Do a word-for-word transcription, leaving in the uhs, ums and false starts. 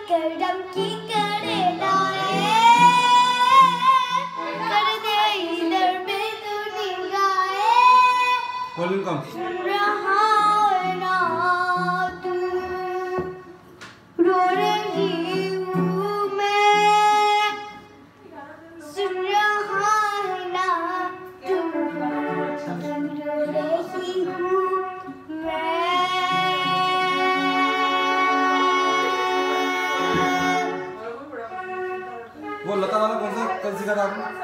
करम की करे लाए कर दे इधर पे तू निगाहें वॉल्यूम कम सुन रहा है ना तू रो रही हूँ मैं सुन रहा है ना तू रो रही हूँ मैं वो लता वाला कौन सा कल सिखा था आपने?